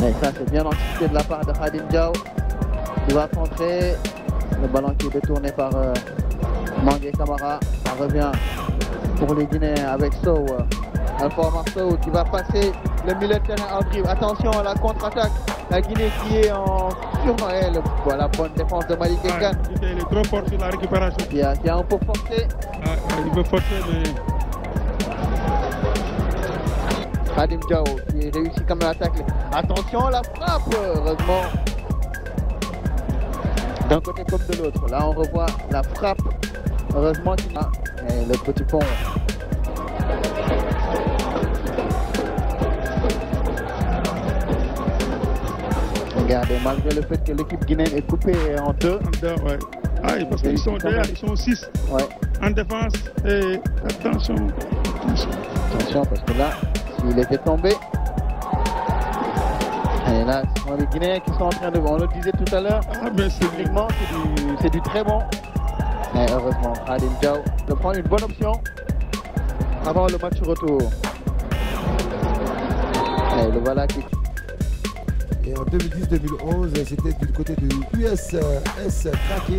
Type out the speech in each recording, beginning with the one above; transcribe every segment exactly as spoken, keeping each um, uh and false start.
Et ça, c'est bien anticipé de la part de Khadim Diaw. Il va contrer. Le ballon qui est détourné par euh, Mangué Camara. Ça revient pour les Guinéens avec Sow. Alpha Omar Sow qui va passer le milieu de terrain en dribble. Attention à la contre-attaque. La Guinée qui est en surmaël. Voilà, bonne défense de Malik Ekan. Ah, il est trop fort sur la récupération. Qui a, qui a un peu forcé. Ah, il veut forcer, mais... Khadim Diaw qui réussit quand même à tacler. Attention à la frappe. Heureusement. D'un côté comme de l'autre. Là, on revoit la frappe. Heureusement qu'il a et le petit pont. Regardez, malgré le fait que l'équipe guinéenne est coupée en deux. En deux, ouais. Ah, parce qu'ils sont derrière, ils sont six. Ouais. En défense. Et attention. Attention, attention parce que là, s'il était tombé. Et là, ce sont les Guinéens qui sont en train de... On le disait tout à l'heure. Ah, mais c'est techniquement, c'est du, du très bon. Et heureusement, Khadim Diaw de prendre une bonne option avant le match retour. Et le voilà qui... Et en deux mille dix deux mille onze, c'était du côté du U S S Craqué.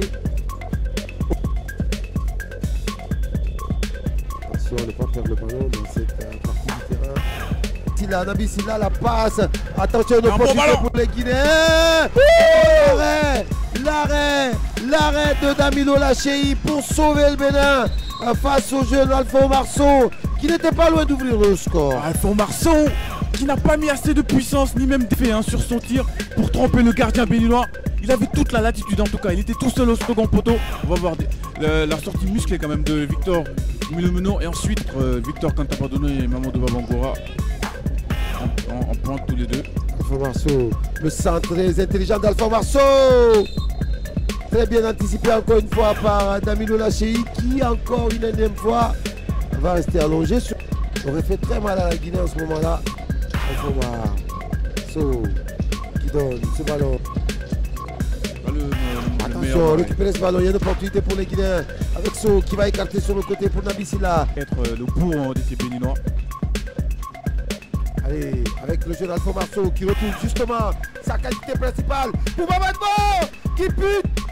Attention, ne pas perdre le ballon dans cette partie du terrain. Silla, Nabi Silla, la passe. Attention, une opportunité pour les Guinéens. L'arrêt, l'arrêt, l'arrêt de Damilo Lachéi pour sauver le Bénin face au jeune Alpha Omar Sow qui n'était pas loin d'ouvrir le score. Alpha Omar Sow qui n'a pas mis assez de puissance ni même d'effet hein, sur son tir pour tromper le gardien béninois. Il avait toute la latitude en tout cas, il était tout seul au second poteau. On va voir des, la, la sortie musclée quand même de Victor Milomeno et ensuite euh, Victor Kantapadone et Mamadou Babangora en, en, en pointe tous les deux. Alpha Omar Sow, le centre très intelligent d'Alpha Omar Sow. Très bien anticipé encore une fois par Damilo Lachéi qui encore une énième fois va rester allongé. Sur... aurait fait très mal à la Guinée en ce moment-là. Alpha Omar Sow qui donne ce ballon. Le, le, Attention, le récupérer ce ballon, il y a une opportunité pour les Guinéens avec Sow qui va écarter sur le côté pour Nabi Silla. Être euh, le bourg de ces Béninois. Allez, avec le jeune Alpha Omar Sow qui retrouve justement sa qualité principale pour Mamadou qui bute.